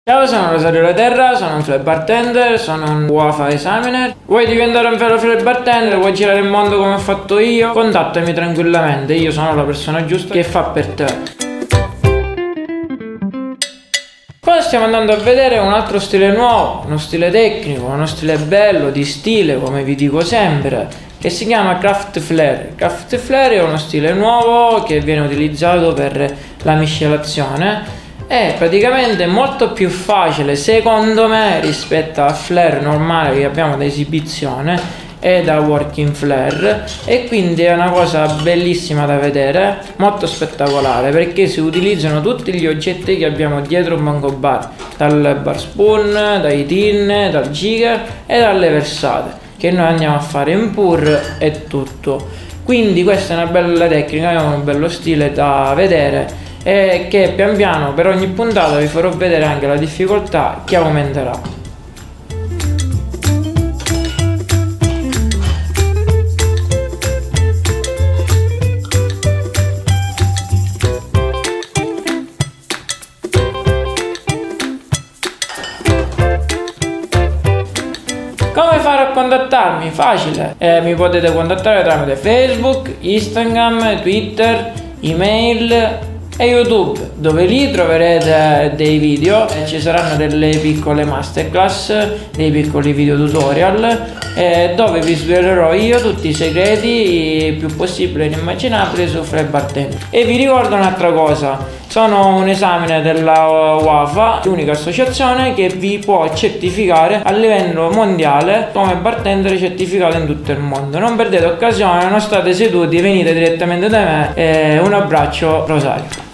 Ciao, sono Rosario La Terra, sono un fly bartender, sono un WAFA examiner. Vuoi diventare un vero fly bartender? Vuoi girare il mondo come ho fatto io? Contattami tranquillamente, io sono la persona giusta che fa per te. Poi stiamo andando a vedere un altro stile nuovo, uno stile tecnico, uno stile bello, di stile, come vi dico sempre, che si chiama Craft Flair. Craft Flair è uno stile nuovo che viene utilizzato per la miscelazione. È praticamente molto più facile, secondo me, rispetto al flare normale che abbiamo da esibizione e da working flare, e quindi è una cosa bellissima da vedere, molto spettacolare, perché si utilizzano tutti gli oggetti che abbiamo dietro un mango bar, dal bar spoon, dai tin, dal jigger e dalle versate che noi andiamo a fare in pour e tutto. Quindi questa è una bella tecnica, è un bello stile da vedere, e che pian piano per ogni puntata vi farò vedere anche la difficoltà che aumenterà. Come fare a contattarmi? Facile, mi potete contattare tramite Facebook, Instagram, Twitter, email e YouTube, dove lì troverete dei video, ci saranno delle piccole masterclass, dei piccoli video tutorial, dove vi svelerò io tutti i segreti più possibili e inimmaginabili su fly bartender. E vi ricordo un'altra cosa: sono un esamine della WAFA, l'unica associazione che vi può certificare a livello mondiale come bartender certificato in tutto il mondo. Non perdete occasione, non state seduti, venite direttamente da me. Un abbraccio, Rosario.